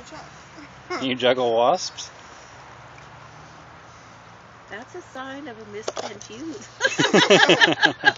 watch out. Can you juggle wasps? That's a sign of a misspent youth.